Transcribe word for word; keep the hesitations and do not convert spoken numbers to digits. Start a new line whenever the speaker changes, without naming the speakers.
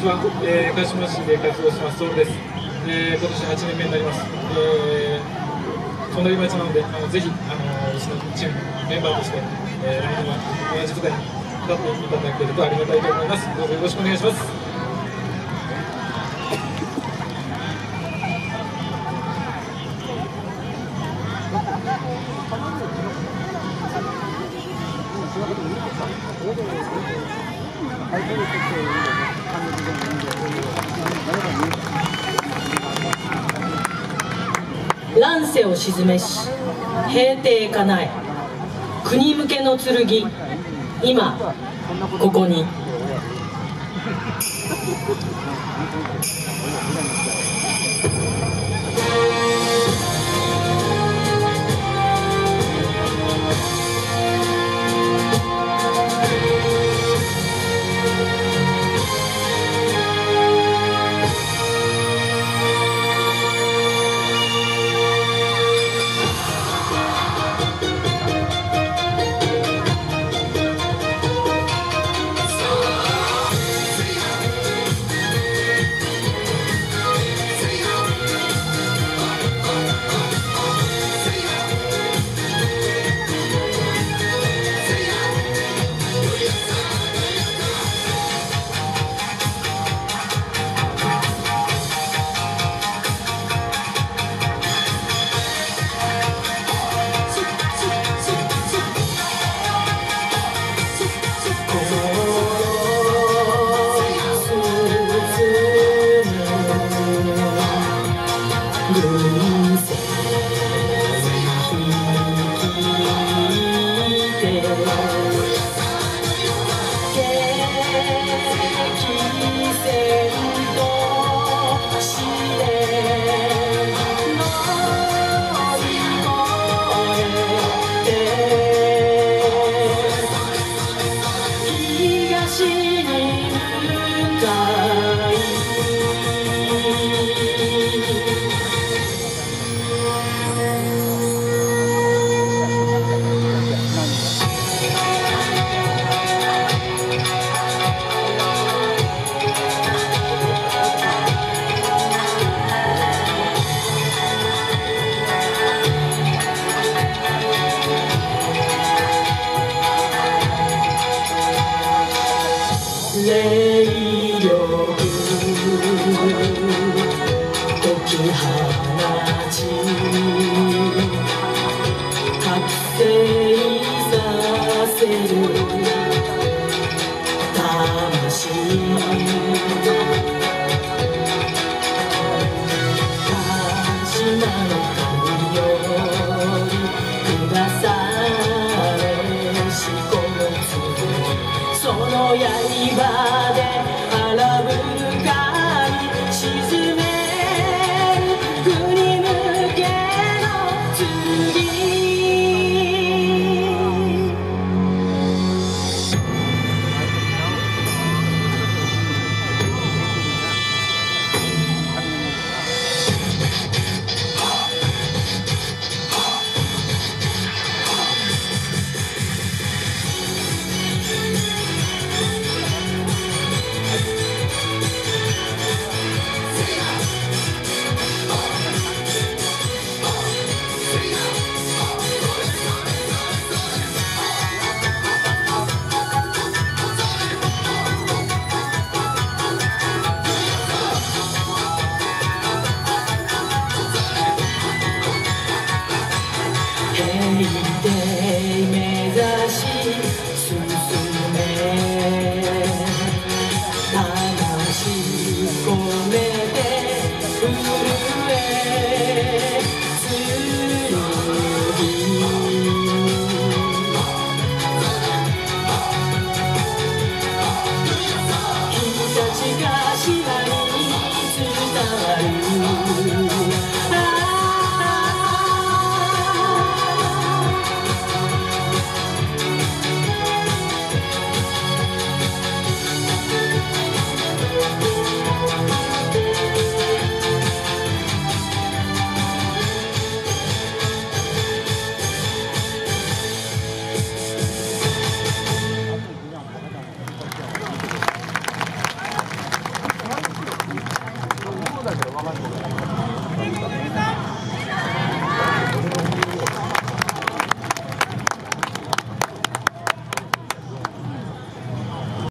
ちは、えー、鹿島市で活動しますソウルです。えー、今年はちねんめになります。えー、隣町なので、あのぜひあのうちのチームのメンバーとして、えー、来年は同じ舞台に立っていただけるとありがたいと思います。どうぞよろしくお願いします。
乱世を鎮めし平定かなえ国向けの剣今ここに。
ます。